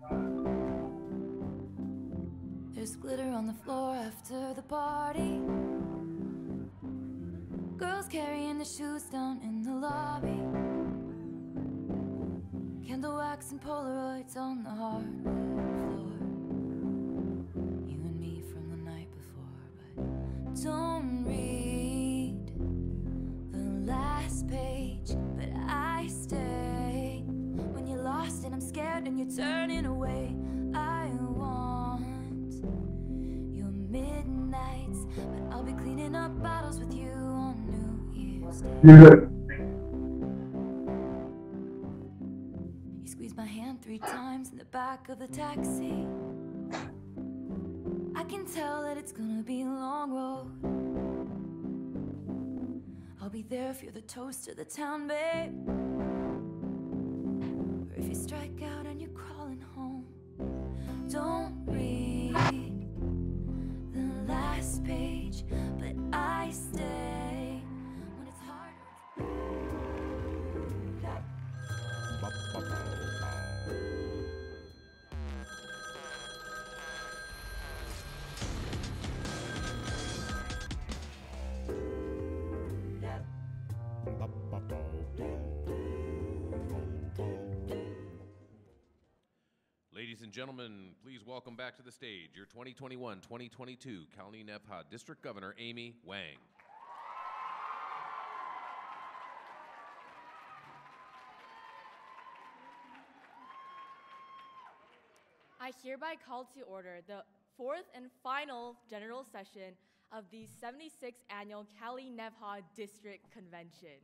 There's glitter on the floor after the party. Girls carrying their shoes down in the lobby. Candle wax and Polaroids on the hardwood floor. You and me from the night before, but don't read the last page. But I stay when you're lost and I'm scared and you're turning away. I want your midnights, but I'll be cleaning up bottles with you on New Year's Day. You squeeze my hand 3 times in the back of the taxi. I can tell that it's gonna be a long road. I'll be there if you're the toast of the town, babe. Or if you strike out and you're crawling home. Don't read the last page, but I stay when it's hard. Ladies and gentlemen, please welcome back to the stage your 2021-2022 Kalni Nefha District Governor Amy Wang. I hereby call to order the 4th and final general session of the 76th Annual Kalni Nefha District Convention.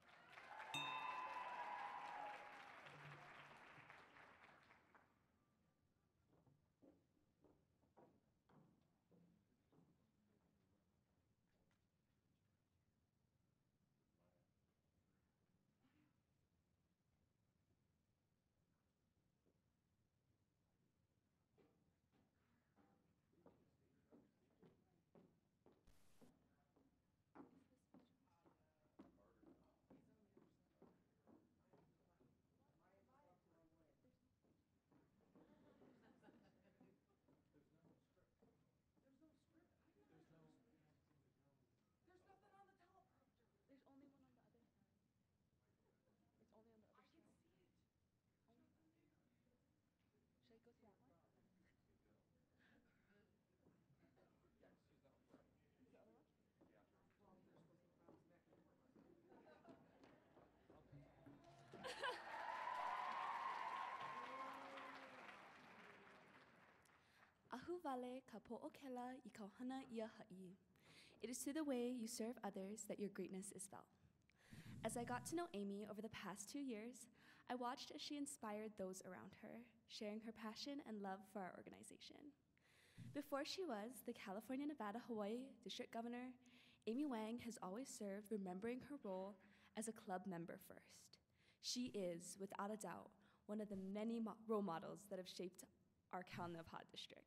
Ahuvale kapo'okela I kauhana ia ha'i. It is through the way you serve others that your greatness is felt. As I got to know Amy over the past 2 years, I watched as she inspired those around her, sharing her passion and love for our organization. Before she was the California, Nevada, Hawaii District Governor, Amy Wang has always served remembering her role as a club member first. She is, without a doubt, one of the many role models that have shaped our Kalni Nefha district.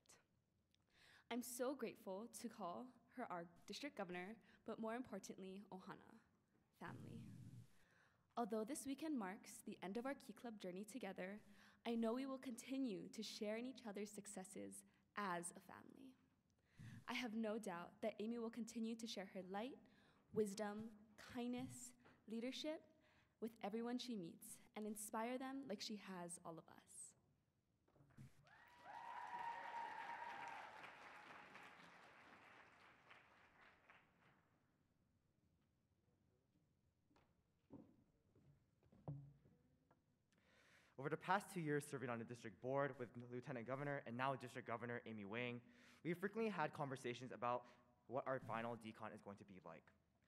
I'm so grateful to call her our district governor, but more importantly, Ohana, family. Although this weekend marks the end of our Key Club journey together, I know we will continue to share in each other's successes as a family. I have no doubt that Amy will continue to share her light, wisdom, kindness, leadership with everyone she meets and inspire them like she has all of us. Over the past 2 years serving on the district board with Lieutenant Governor and now District Governor Amy Wang, we've frequently had conversations about what our final decon is going to be like.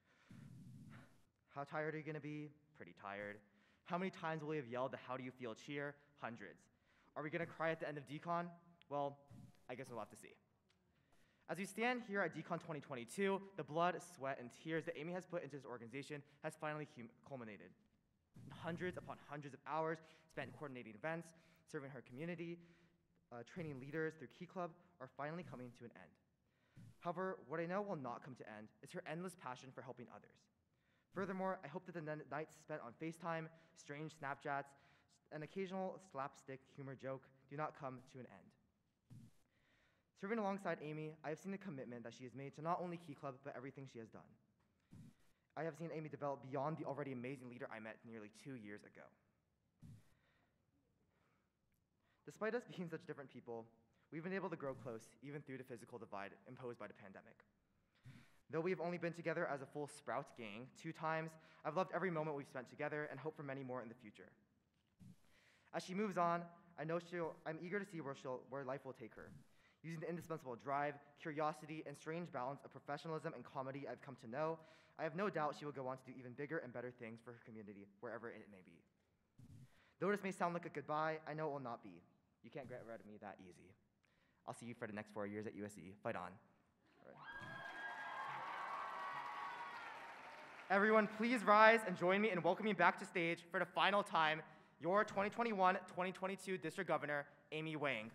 How tired are you gonna be? Pretty tired. How many times will we have yelled the "How do you feel" cheer? Hundreds. Are we gonna cry at the end of decon? Well, I guess we'll have to see. As we stand here at decon 2022, the blood, sweat, and tears that Amy has put into this organization has finally culminated. Hundreds upon hundreds of hours spent coordinating events, serving her community, training leaders through Key Club are finally coming to an end. However, what I know will not come to end is her endless passion for helping others. Furthermore, I hope that the nights spent on FaceTime, strange Snapchats, an occasional slapstick humor joke do not come to an end. Serving alongside Amy, I have seen the commitment that she has made to not only Key Club, but everything she has done. I have seen Amy develop beyond the already amazing leader I met nearly 2 years ago. Despite us being such different people, we've been able to grow close even through the physical divide imposed by the pandemic. Though we've only been together as a full Sprouts gang 2 times, I've loved every moment we've spent together and hope for many more in the future. As she moves on, I'm eager to see where life will take her. Using the indispensable drive, curiosity, and strange balance of professionalism and comedy I've come to know, I have no doubt she will go on to do even bigger and better things for her community, wherever it may be. Though this may sound like a goodbye, I know it will not be. You can't get rid of me that easy. I'll see you for the next 4 years at USC. Fight on. All right. Everyone, please rise and join me in welcoming back to stage for the final time, your 2021-2022 District Governor, Amy Wang.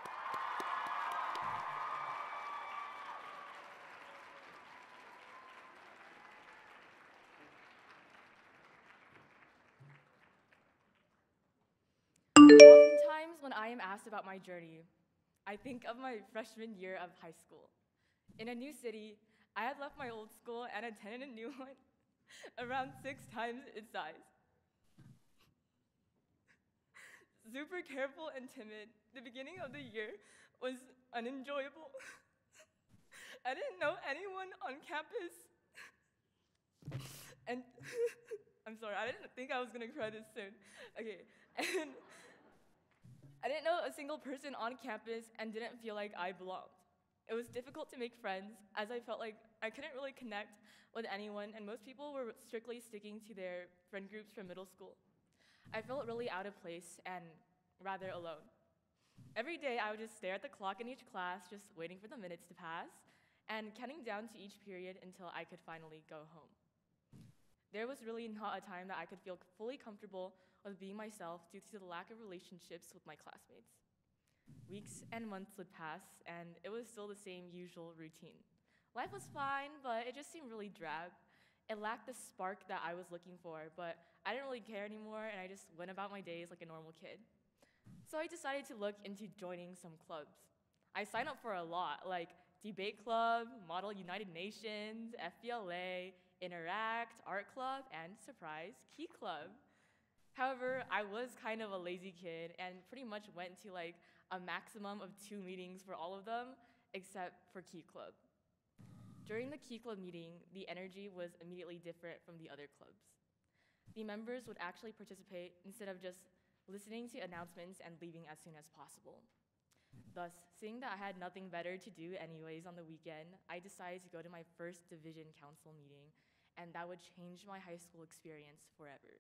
Oftentimes, when I am asked about my journey, I think of my freshman year of high school. In a new city, I had left my old school and attended a new one around 6 times its size. Super careful and timid, the beginning of the year was unenjoyable. I didn't know anyone on campus. And I'm sorry, I didn't think I was gonna cry this soon. Okay, and I didn't know a single person on campus and didn't feel like I belonged. It was difficult to make friends as I felt like I couldn't really connect with anyone and most people were strictly sticking to their friend groups from middle school. I felt really out of place and rather alone. Every day I would just stare at the clock in each class, just waiting for the minutes to pass and counting down to each period until I could finally go home. There was really not a time that I could feel fully comfortable with being myself due to the lack of relationships with my classmates. Weeks and months would pass, and it was still the same usual routine. Life was fine, but it just seemed really drab. It lacked the spark that I was looking for, but I didn't really care anymore, and I just went about my days like a normal kid. So I decided to look into joining some clubs. I signed up for a lot, like Debate Club, Model United Nations, FBLA, Interact, Art Club, and surprise, Key Club. However, I was kind of a lazy kid and pretty much went to like a maximum of 2 meetings for all of them, except for Key Club. During the Key Club meeting, the energy was immediately different from the other clubs. The members would actually participate instead of just listening to announcements and leaving as soon as possible. Thus, seeing that I had nothing better to do anyways on the weekend, I decided to go to my first division council meeting, and that would change my high school experience forever.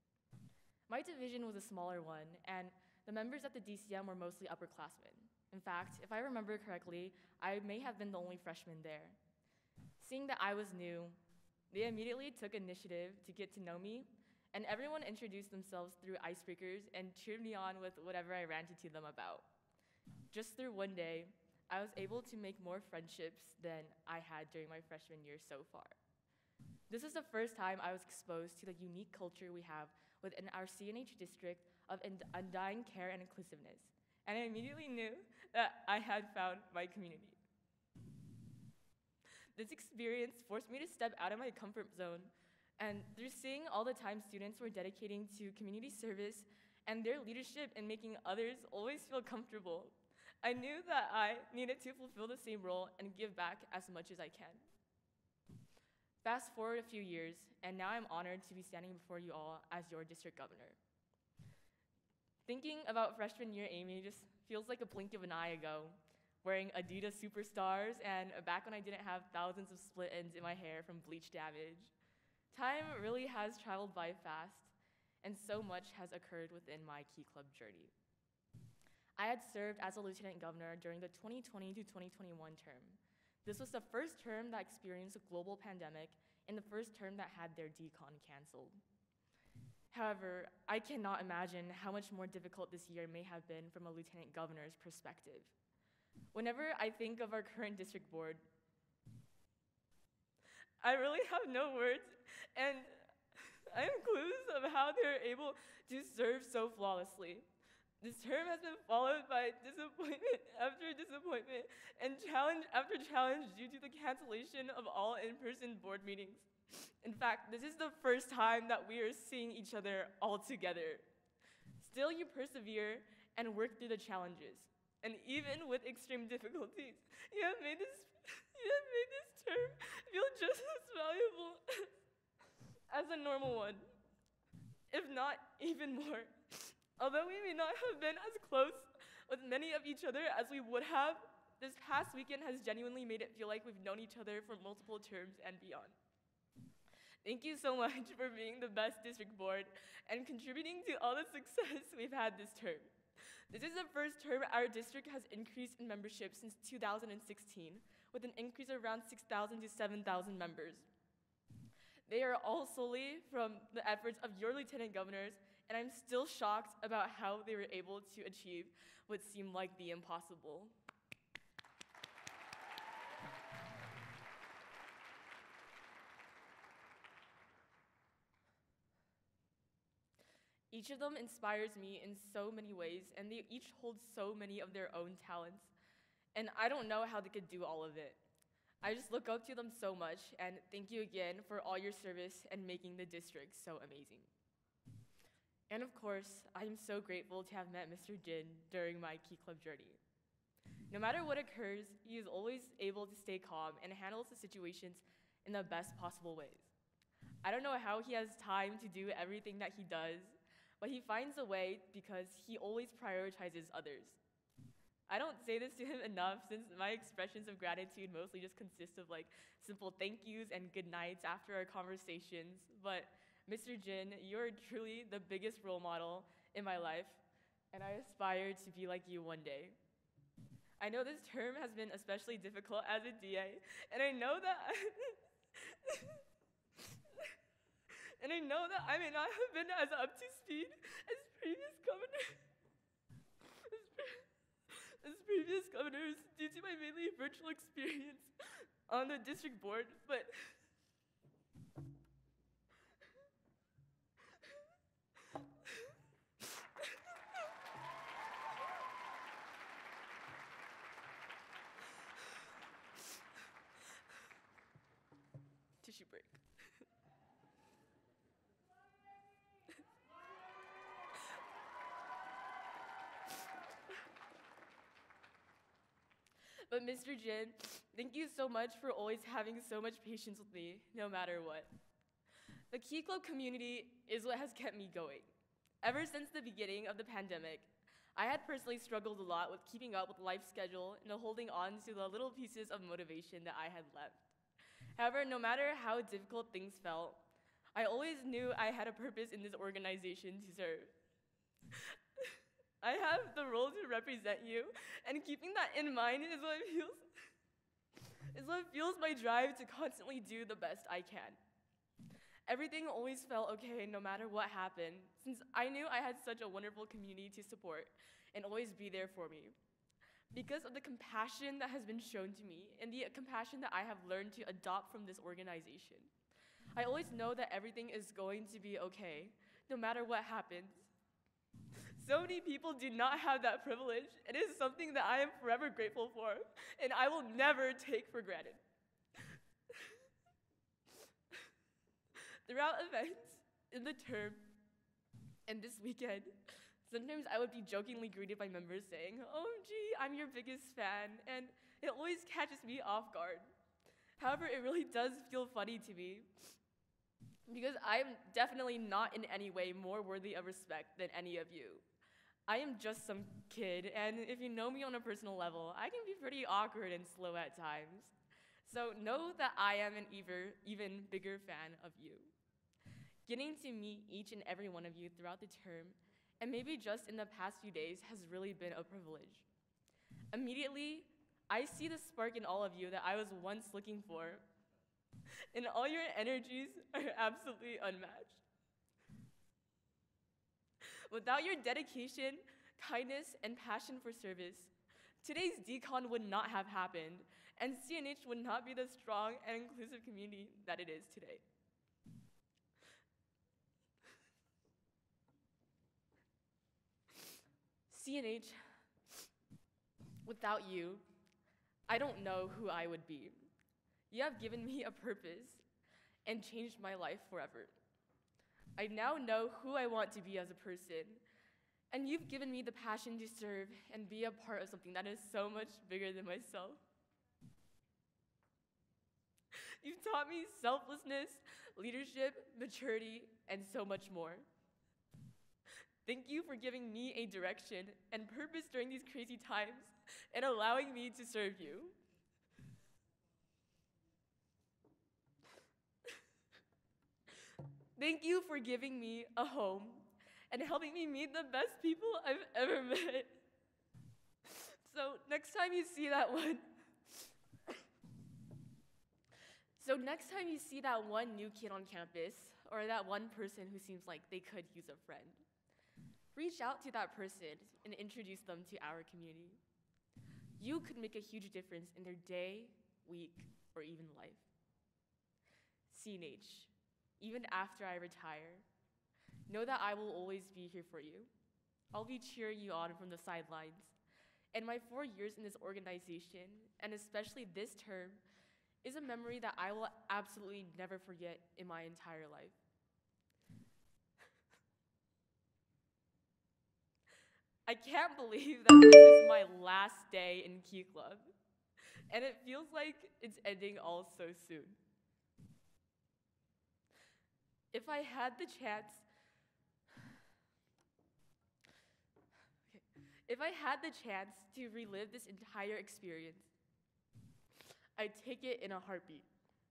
My division was a smaller one, and the members at the DCM were mostly upperclassmen. In fact, if I remember correctly, I may have been the only freshman there. Seeing that I was new, they immediately took initiative to get to know me, and everyone introduced themselves through icebreakers and cheered me on with whatever I ranted to them about. Just through one day, I was able to make more friendships than I had during my freshman year so far. This is the first time I was exposed to the unique culture we have within our CNH district of undying care and inclusiveness, and I immediately knew that I had found my community. This experience forced me to step out of my comfort zone, and through seeing all the time students were dedicating to community service and their leadership in making others always feel comfortable, I knew that I needed to fulfill the same role and give back as much as I can. Fast forward a few years, and now I'm honored to be standing before you all as your district governor. Thinking about freshman year Amy just feels like a blink of an eye ago, wearing Adidas Superstars and back when I didn't have thousands of split ends in my hair from bleach damage. Time really has traveled by fast, and so much has occurred within my Key Club journey. I had served as a lieutenant governor during the 2020 to 2021 term. This was the first term that experienced a global pandemic and the first term that had their decon canceled. However, I cannot imagine how much more difficult this year may have been from a lieutenant governor's perspective. Whenever I think of our current district board, I really have no words, and I am clueless of how they're able to serve so flawlessly. This term has been followed by disappointment after disappointment and challenge after challenge due to the cancellation of all in-person board meetings. In fact, this is the first time that we are seeing each other all together. Still, you persevere and work through the challenges. And even with extreme difficulties, you have made this term feel just as valuable as a normal one, if not even more. Although we may not have been as close with many of each other as we would have, this past weekend has genuinely made it feel like we've known each other for multiple terms and beyond. Thank you so much for being the best district board and contributing to all the success we've had this term. This is the first term our district has increased in membership since 2016, with an increase of around 6,000 to 7,000 members. They are all solely from the efforts of your lieutenant governors, and I'm still shocked about how they were able to achieve what seemed like the impossible. Each of them inspires me in so many ways, and they each hold so many of their own talents. And I don't know how they could do all of it. I just look up to them so much, and thank you again for all your service and making the district so amazing. And of course, I am so grateful to have met Mr. Jin during my Key Club journey. No matter what occurs, he is always able to stay calm and handles the situations in the best possible ways. I don't know how he has time to do everything that he does, but he finds a way because he always prioritizes others. I don't say this to him enough since my expressions of gratitude mostly just consist of like simple thank yous and good nights after our conversations, but Mr. Jin, you're truly the biggest role model in my life, and I aspire to be like you one day. I know this term has been especially difficult as a DA, and I know that I may not have been as up to speed as previous governors due to my mainly virtual experience on the district board, but tissue break. But Mr. Jin, thank you so much for always having so much patience with me, no matter what. The Key Club community is what has kept me going. Ever since the beginning of the pandemic, I had personally struggled a lot with keeping up with life schedule and holding on to the little pieces of motivation that I had left. However, no matter how difficult things felt, I always knew I had a purpose in this organization to serve. I have the role to represent you, and keeping that in mind is what fuels my drive to constantly do the best I can. Everything always felt okay no matter what happened, since I knew I had such a wonderful community to support and always be there for me. Because of the compassion that has been shown to me and the compassion that I have learned to adopt from this organization, I always know that everything is going to be okay, no matter what happens. So many people do not have that privilege. It is something that I am forever grateful for, and I will never take for granted. Throughout events, in the term, and this weekend, sometimes I would be jokingly greeted by members saying, "OMG, I'm your biggest fan," and it always catches me off guard. However, it really does feel funny to me, because I'm definitely not in any way more worthy of respect than any of you. I am just some kid, and if you know me on a personal level, I can be pretty awkward and slow at times. So know that I am an even bigger fan of you. Getting to meet each and every one of you throughout the term, and maybe just in the past few days, has really been a privilege. Immediately, I see the spark in all of you that I was once looking for, and all your energies are absolutely unmatched. Without your dedication, kindness, and passion for service, today's decon would not have happened, and CNH would not be the strong and inclusive community that it is today. CNH, without you, I don't know who I would be. You have given me a purpose and changed my life forever. I now know who I want to be as a person, and you've given me the passion to serve and be a part of something that is so much bigger than myself. You've taught me selflessness, leadership, maturity, and so much more. Thank you for giving me a direction and purpose during these crazy times and allowing me to serve you. Thank you for giving me a home and helping me meet the best people I've ever met. So next time you see that one new kid on campus or that one person who seems like they could use a friend, reach out to that person and introduce them to our community. You could make a huge difference in their day, week, or even life. CNH, even after I retire, know that I will always be here for you. I'll be cheering you on from the sidelines. And my 4 years in this organization, and especially this term, is a memory that I will absolutely never forget in my entire life. I can't believe that this is my last day in Key Club, and it feels like it's ending all so soon. If I had the chance to relive this entire experience, I'd take it in a heartbeat.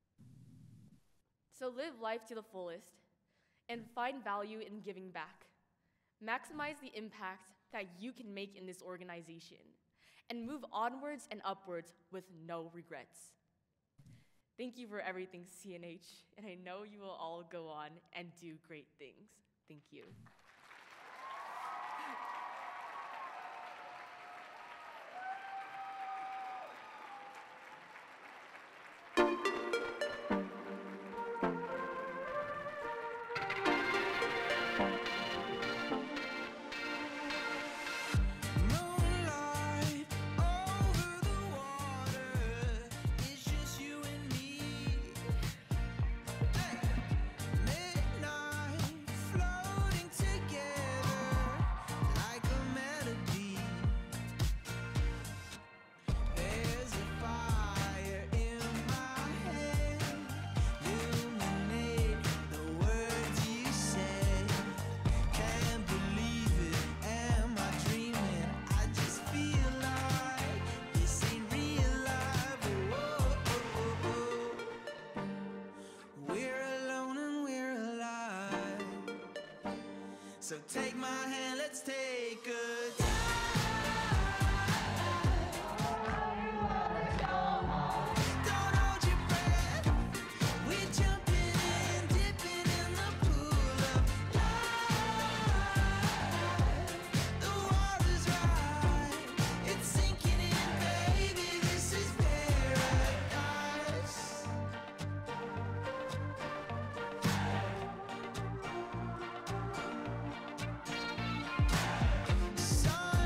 So live life to the fullest and find value in giving back. Maximize the impact that you can make in this organization and move onwards and upwards with no regrets. Thank you for everything, CNH, and I know you will all go on and do great things. Thank you. Moonlight over the water, it's just you and me. Midnight floating together like a melody. There's a fire in my head, illuminate the words you said. Can't believe it, am I dreaming? I just feel like this ain't real life. We're alone and we're alive. So take my hand, let's take a dive. Don't hold your breath. We're jumping in, dipping in the pool of life. The water's right, it's sinking in, baby. This is paradise. Sun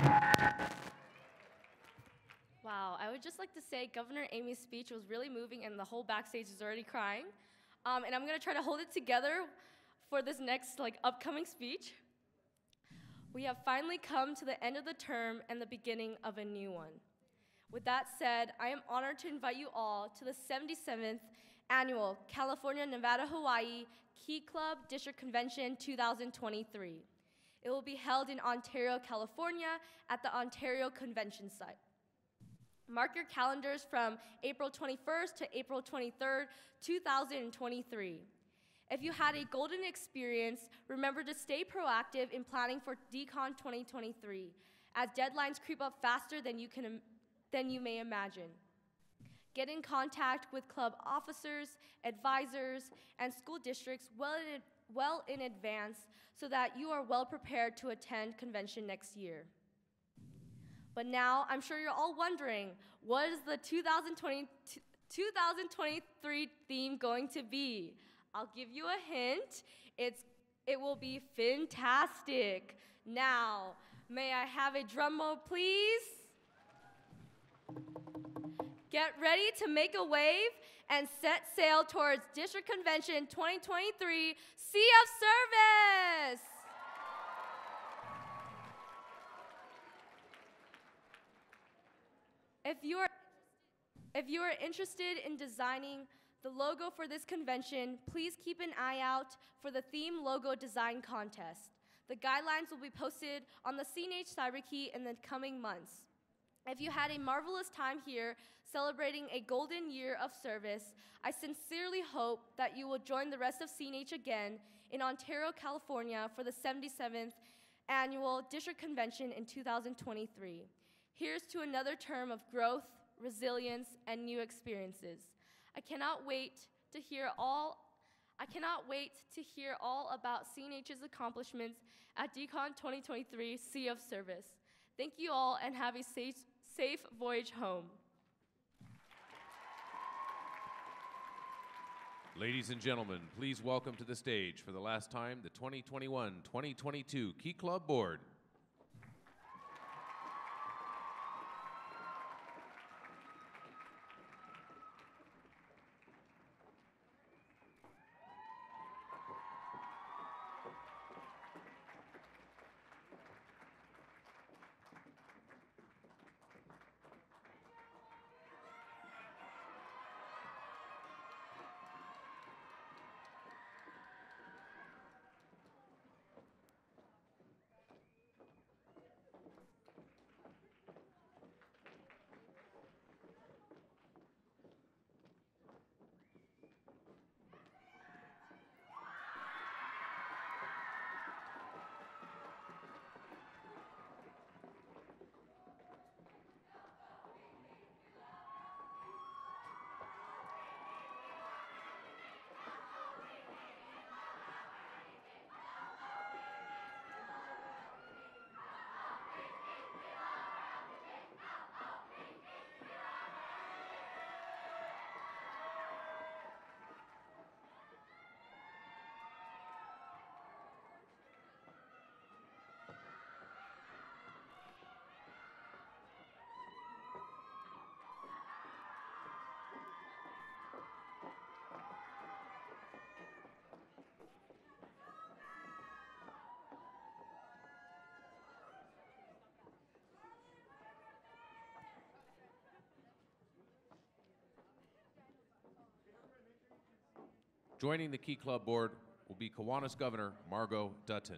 Wow, I would just like to say Governor Amy's speech was really moving and the whole backstage is already crying. And I'm gonna try to hold it together for this next upcoming speech. We have finally come to the end of the term and the beginning of a new one. With that said, I am honored to invite you all to the 77th Annual California, Nevada, Hawaii Key Club District Convention 2023. It will be held in Ontario, California at the Ontario Convention Site. Mark your calendars from April 21st to April 23rd, 2023. If you had a golden experience, remember to stay proactive in planning for DCON 2023, as deadlines creep up faster than you may imagine. Get in contact with club officers, advisors, and school districts well in advance so that you are well prepared to attend convention next year. But now, I'm sure you're all wondering, what is the 2023 theme going to be? I'll give you a hint. It will be fantastic. Now, may I have a drum roll, please? Get ready to make a wave and set sail towards District Convention 2023 Sea of Service! If you are interested in designing the logo for this convention, please keep an eye out for the theme logo design contest. The guidelines will be posted on the CNH CyberKey in the coming months. If you had a marvelous time here celebrating a golden year of service, I sincerely hope that you will join the rest of CNH again in Ontario, California for the 77th Annual District Convention in 2023. Here's to another term of growth, resilience, and new experiences. I cannot wait to hear all about CNH's accomplishments at DCON 2023 Sea of Service. Thank you all and have a safe voyage home. Ladies and gentlemen, please welcome to the stage for the last time the 2021-2022 Key Club Board. Joining the Key Club Board will be Kiwanis Governor Margot Dutton.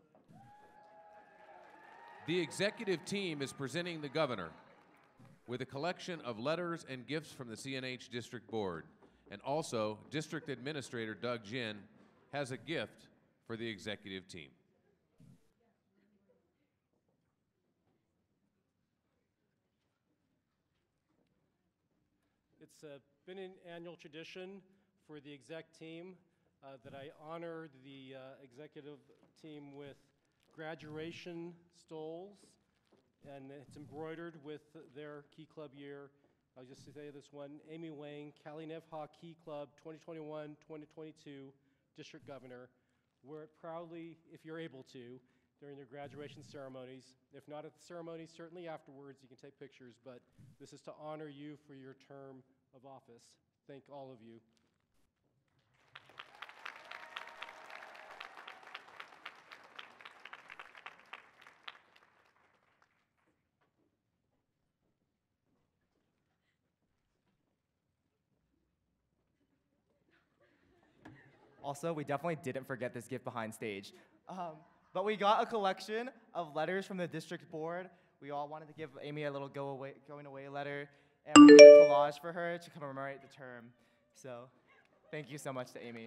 The executive team is presenting the governor with a collection of letters and gifts from the CNH District Board. And also, District Administrator Doug Jin has a gift for the executive team. It's been an annual tradition for the exec team that I honor the executive team with graduation stoles, and it's embroidered with their Key Club year. I'll just say this one: Amy Wang, Cali Nev Ha Key Club 2021-2022 District Governor. Wear it proudly, if you're able to during their graduation ceremonies. If not at the ceremony, certainly afterwards, you can take pictures, but this is to honor you for your term of office. Thank all of you. Also, we definitely didn't forget this gift behind stage. But we got a collection of letters from the district board. We all wanted to give Amy a little going away letter, and we did a collage for her to commemorate the term. So thank you so much to Amy.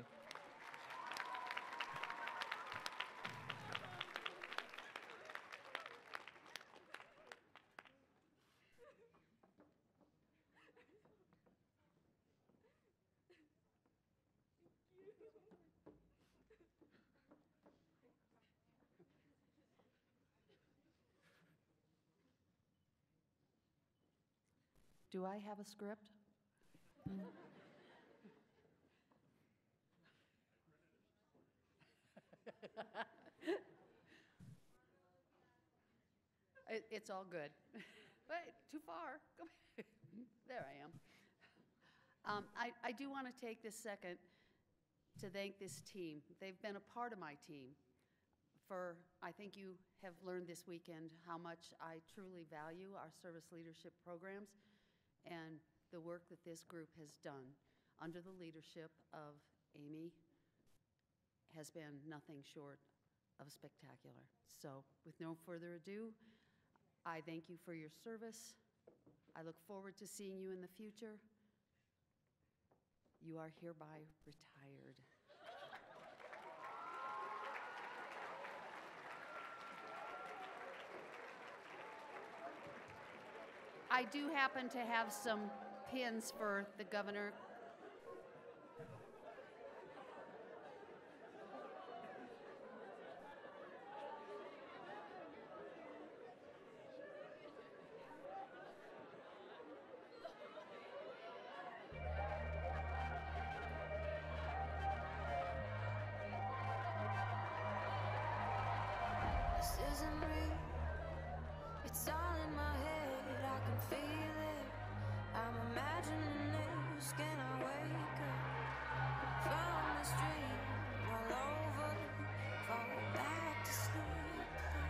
Do I have a script? It's all good. Wait, too far. Come there I am. I do want to take this second to thank this team. They've been a part of my team. I think you have learned this weekend how much I truly value our service leadership programs and the work that this group has done under the leadership of Amy has been nothing short of spectacular. So with no further ado, I thank you for your service. I look forward to seeing you in the future. You are hereby retired. I do happen to have some pins for the governor. This isn't real. It's all in my head. I can feel it. I'm imagining this. Can I wake up from this dream all over? Fall back to sleep.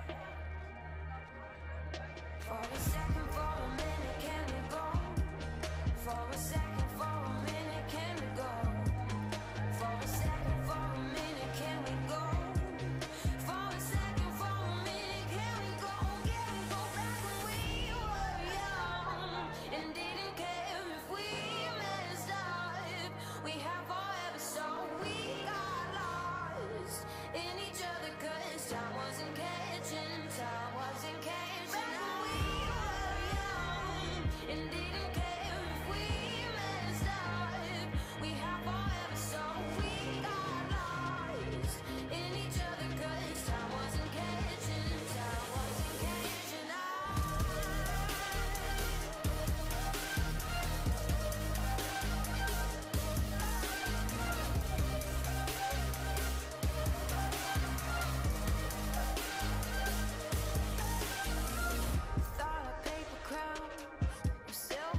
For a second, for a minute, can we go? For a second, for a minute, can we go? For a second, for a minute, can we go? For a second, for a minute, can we go? Can we go back when we were young and didn't care if we messed up? We have forever, so we got lost in each other 'cause time wasn't catching, time wasn't catching. Back when we were young and didn't care if we messed up. We have forever, so we got lost in each other 'cause time wasn't catching, time wasn't catching Thought a paper crown was silver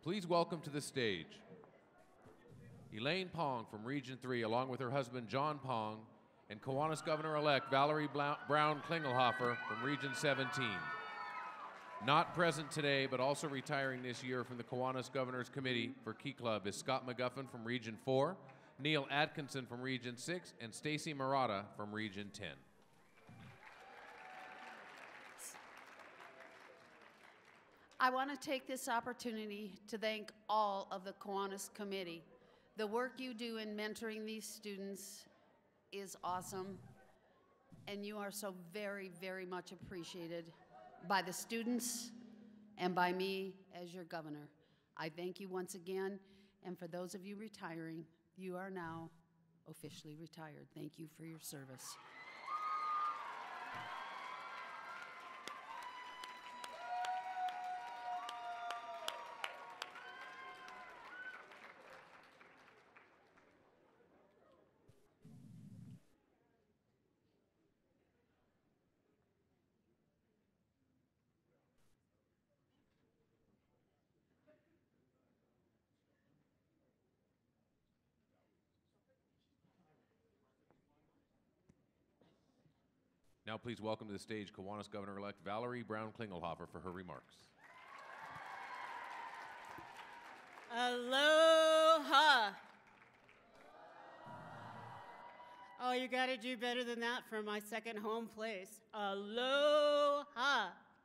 Please welcome to the stage Elaine Pong from Region 3, along with her husband John Pong, and Kiwanis Governor-elect Valerie Brown Klingelhofer from Region 17. Not present today, but also retiring this year from the Kiwanis Governor's Committee for Key Club is Scott McGuffin from Region 4, Neil Atkinson from Region 6, and Stacy Murata from Region 10. I want to take this opportunity to thank all of the Kiwanis Committee. The work you do in mentoring these students is awesome, and you are so very, very much appreciated by the students and by me as your governor. I thank you once again, and for those of you retiring, you are now officially retired. Thank you for your service. Now please welcome to the stage Kiwanis Governor-elect Valerie Brown Klingelhofer for her remarks. Aloha! Oh, you gotta do better than that for my second home place. Aloha!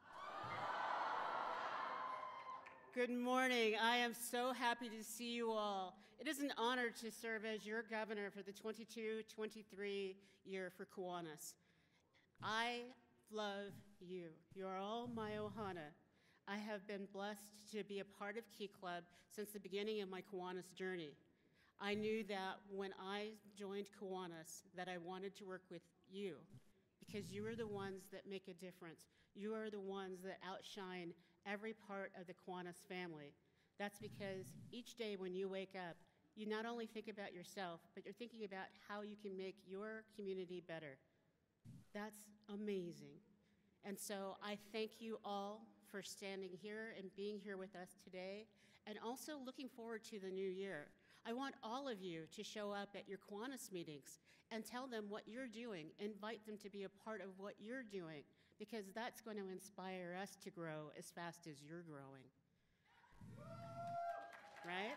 Good morning. I am so happy to see you all. It is an honor to serve as your governor for the 22-23 year for Kiwanis. I love you. You are all my ohana. I have been blessed to be a part of Key Club since the beginning of my Kiwanis journey. I knew that when I joined Kiwanis that I wanted to work with you because you are the ones that make a difference. You are the ones that outshine every part of the Kiwanis family. That's because each day when you wake up, you not only think about yourself, but you're thinking about how you can make your community better. That's amazing. And so I thank you all for standing here and being here with us today, and also looking forward to the new year. I want all of you to show up at your Kiwanis meetings and tell them what you're doing. Invite them to be a part of what you're doing, because that's going to inspire us to grow as fast as you're growing. Right?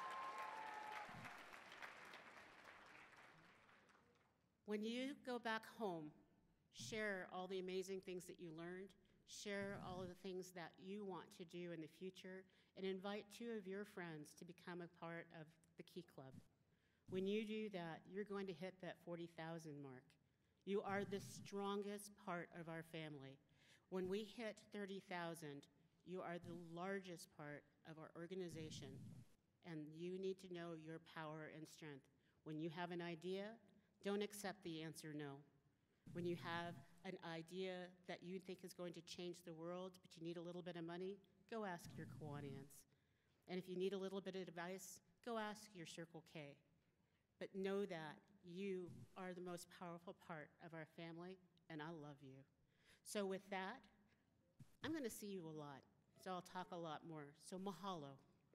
When you go back home, share all the amazing things that you learned, share all of the things that you want to do in the future, and invite 2 of your friends to become a part of the Key Club. When you do that, you're going to hit that 40,000 mark. You are the strongest part of our family. When we hit 30,000, you are the largest part of our organization, and you need to know your power and strength. When you have an idea, don't accept the answer no. When you have an idea that you think is going to change the world, but you need a little bit of money, go ask your Kiwanians. And if you need a little bit of advice, go ask your Circle K. But know that you are the most powerful part of our family, and I love you. So with that, I'm going to see you a lot, so I'll talk a lot more. So mahalo.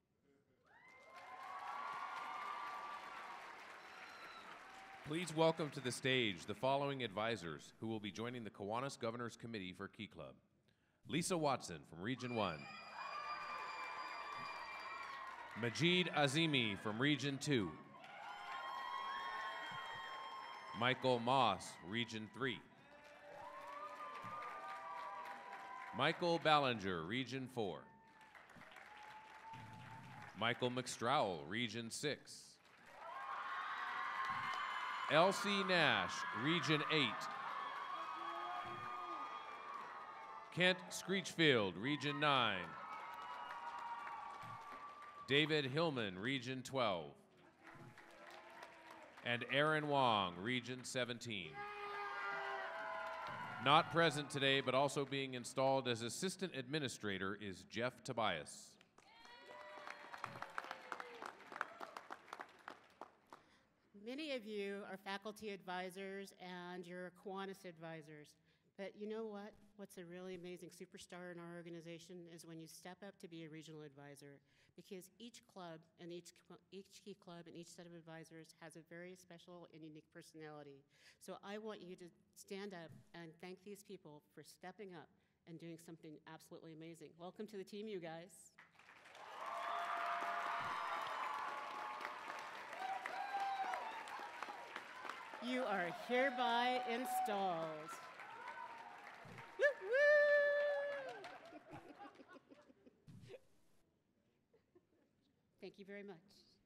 Please welcome to the stage the following advisors who will be joining the Kiwanis Governor's Committee for Key Club. Lisa Watson from Region 1. Majid Azimi from Region 2. Michael Moss, Region 3. Michael Ballinger, Region 4. Michael McStrowell, Region 6. Elsie Nash, Region 8. Kent Screechfield, Region 9. David Hillman, Region 12. And Aaron Wong, Region 17. Not present today, but also being installed as Assistant Administrator is Jeff Tobias. Many of you are faculty advisors and you're Kiwanis advisors. But you know what? What's a really amazing superstar in our organization is when you step up to be a regional advisor. because each club and each key club and each set of advisors has a very special and unique personality. So I want you to stand up and thank these people for stepping up and doing something absolutely amazing. Welcome to the team, you guys. You are hereby installed. Woo, woo! Thank you very much.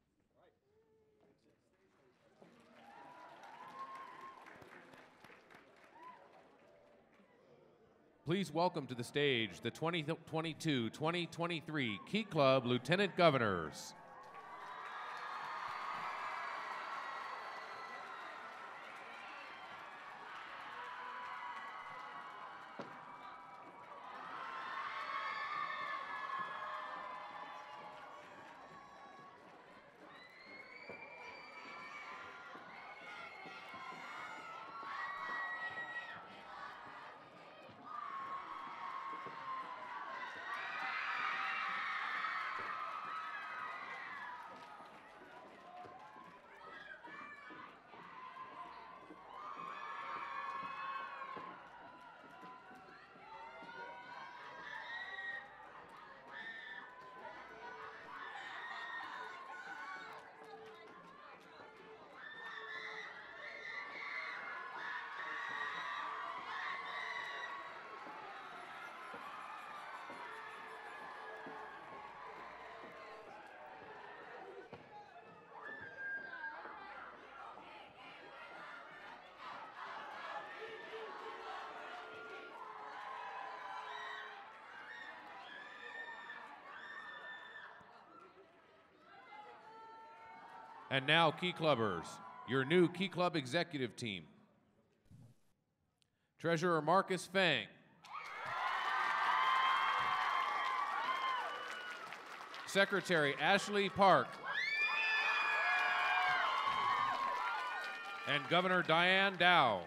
Please welcome to the stage the 2022-2023 Key Club Lieutenant Governors. And now, Key Clubbers, your new Key Club executive team. Treasurer Marcus Fang. Secretary Ashley Park. And Governor Diane Dow.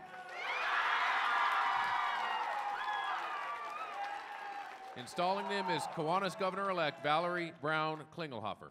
Installing them is Kiwanis Governor-elect Valerie Brown Klingelhofer.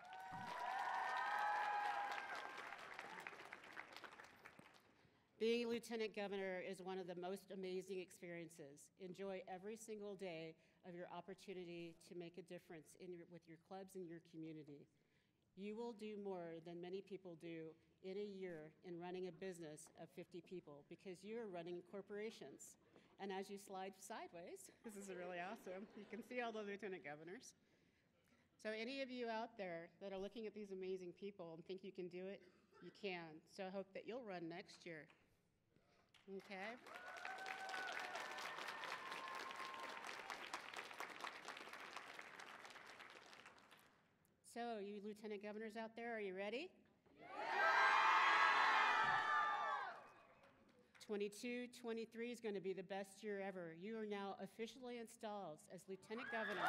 Being Lieutenant Governor is one of the most amazing experiences. Enjoy every single day of your opportunity to make a difference with your clubs and your community. You will do more than many people do in a year in running a business of 50 people because you're running corporations. And as you slide sideways, this is really awesome, you can see all the Lieutenant Governors. So any of you out there that are looking at these amazing people and think you can do it, you can. So I hope that you'll run next year. Okay. So, you Lieutenant Governors out there, are you ready? Yeah! 22-23 is going to be the best year ever. You are now officially installed as Lieutenant Governors.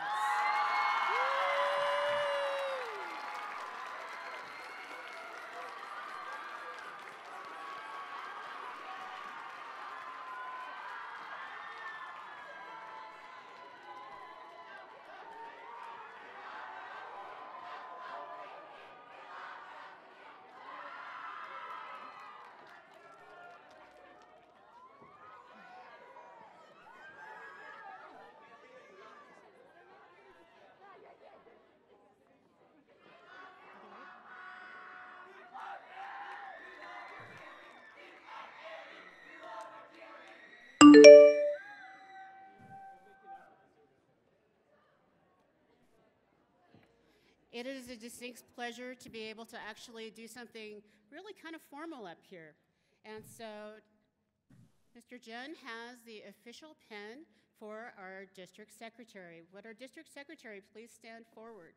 It is a distinct pleasure to be able to actually do something really kind of formal up here. And so Mr. Jun has the official pen for our district secretary. Would our district secretary please stand forward?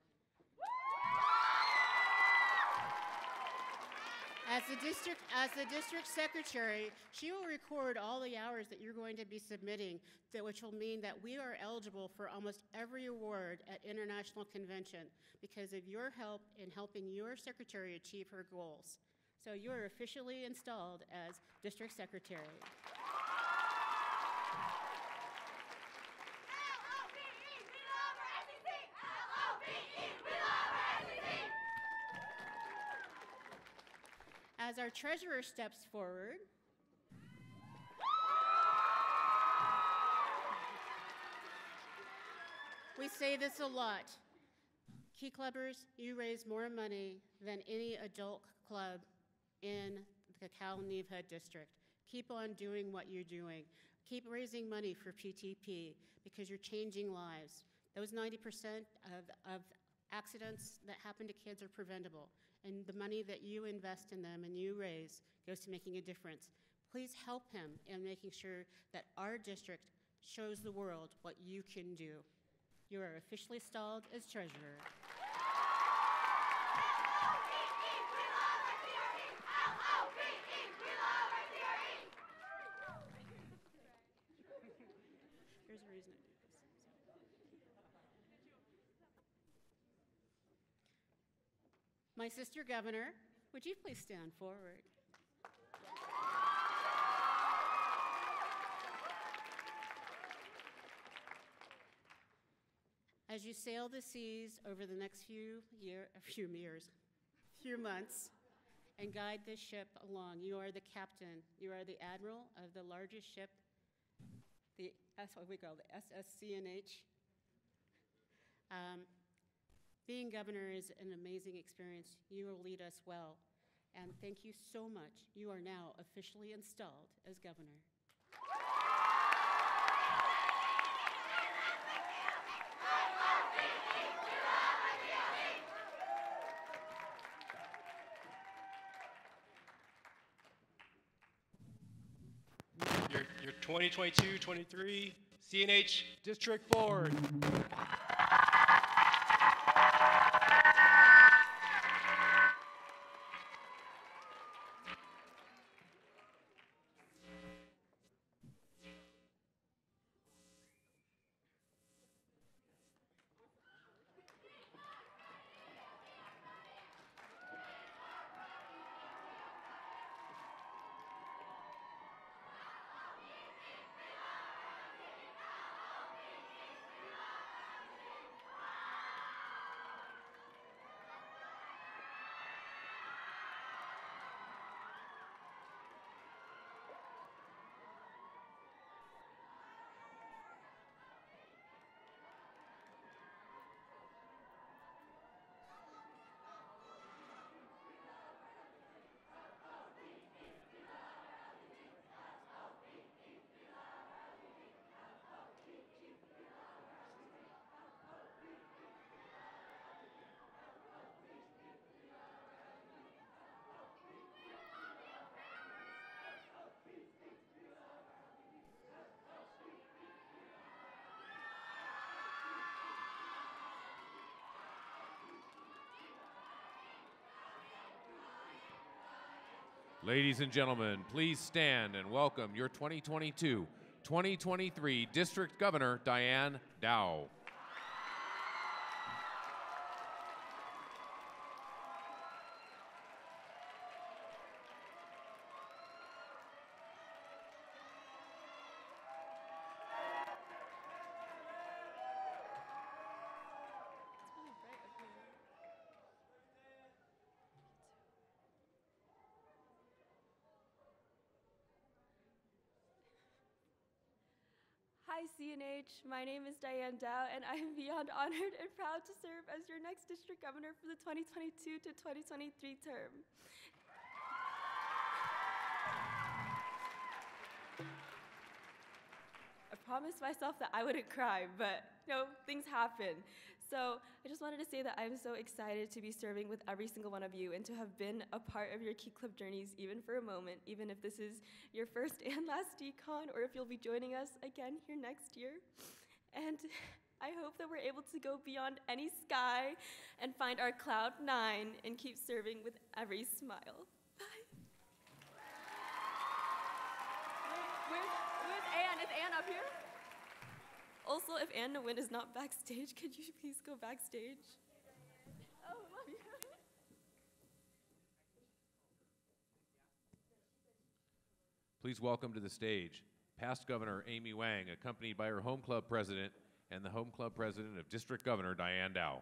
As the district secretary, she will record all the hours that you're going to be submitting, which will mean that we are eligible for almost every award at International Convention because of your help in helping your secretary achieve her goals. So you are officially installed as district secretary. L-O-V-E, we love our SEC! L-O-V-E, we love As our treasurer steps forward, we say this a lot. Key Clubbers, you raise more money than any adult club in the Cal-Neva district. Keep on doing what you're doing. Keep raising money for PTP because you're changing lives. Those 90% of accidents that happen to kids are preventable, and the money that you invest in them and you raise goes to making a difference. Please help him in making sure that our district shows the world what you can do. You are officially installed as treasurer. There's a reason to do this. My sister governor, would you please stand forward? As you sail the seas over the next few months, and guide this ship along, you are the captain. You are the admiral of the largest ship, that's what we call the SSCNH. Being governor is an amazing experience. You will lead us well, and thank you so much. You are now officially installed as governor. Your 2022-23 CNH District Board. Ladies and gentlemen, please stand and welcome your 2022-2023 District Governor, Diane Dow. Hi CNH, my name is Diane Dow and I am beyond honored and proud to serve as your next district governor for the 2022 to 2023 term. I promised myself that I wouldn't cry, but things happen. So I just wanted to say that I'm so excited to be serving with every single one of you and to have been a part of your Key Club journeys even for a moment, even if this is your first and last decon or if you'll be joining us again here next year. And I hope that we're able to go beyond any sky and find our cloud 9 and keep serving with every smile. Bye. Where's Anne? Is Anne up here? Also, if Anne Nguyen is not backstage, could you please go backstage? Oh, love you. Please welcome to the stage past Governor Amy Wang, accompanied by her home club president and the home club president of District Governor Diane Dow.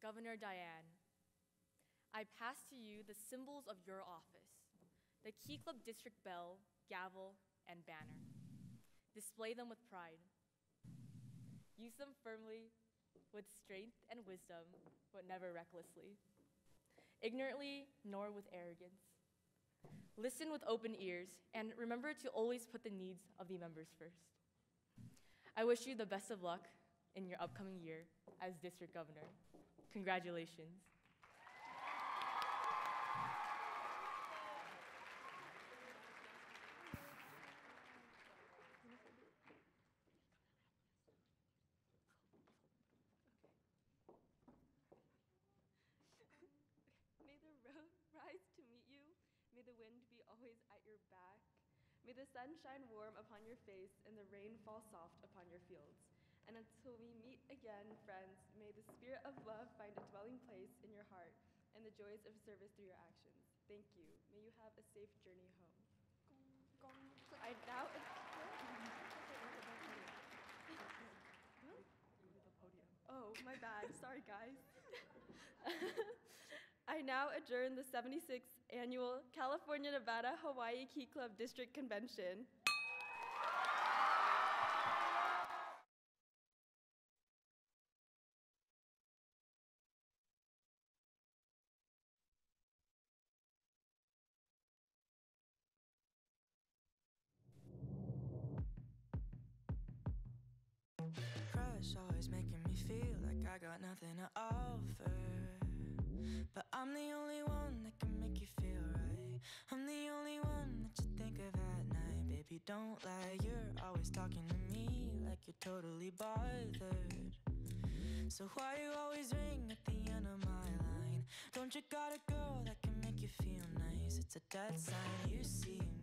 Governor Diane, I pass to you the symbols of your office, the Key Club District Bell, gavel, and banner. Display them with pride. Use them firmly, with strength and wisdom, but never recklessly. Ignorantly, nor with arrogance. Listen with open ears, and remember to always put the needs of the members first. I wish you the best of luck in your upcoming year as District Governor. Congratulations. May the road rise to meet you. May the wind be always at your back. May the sun shine warm upon your face and the rain fall soft upon your fields. And until we meet again, friends, may the spirit of love find a dwelling place in your heart and the joys of service through your actions. Thank you. May you have a safe journey home. I now Oh, my bad. Sorry, guys. I now adjourn the 76th Annual California, Nevada, Hawaii Key Club District Convention. Crush always making me feel like I got nothing to offer. But I'm the only one that can make you feel right. I'm the only one that you think of at night. Baby, don't lie, you're always talking to me like you're totally bothered. So why you always ring at the end of my line? Don't you got a girl that can make you feel nice? It's a dead sign, you see me.